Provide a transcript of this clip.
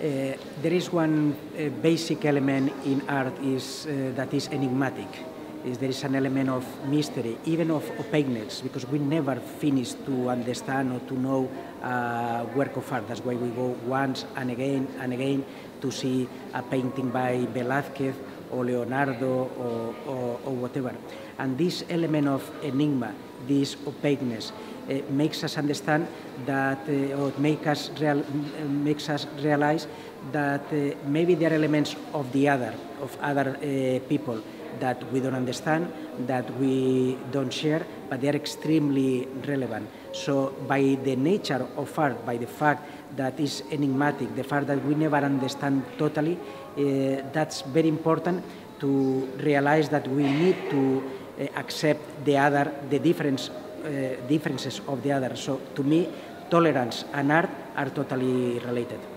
There is one basic element in art that is enigmatic. There is an element of mystery, even of opaqueness, because we never finish to understand or to know a work of art. That's why we go once and again to see a painting by Velázquez or Leonardo or whatever. And this element of enigma, this opaqueness, makes us understand that, or makes us realize that maybe there are elements of other people that we don't understand, that we don't share, but they are extremely relevant. So by the nature of art, by the fact that it's enigmatic, the fact that we never understand totally, that's very important to realize that we need to accept the differences of the other. So to me, tolerance and art are totally related.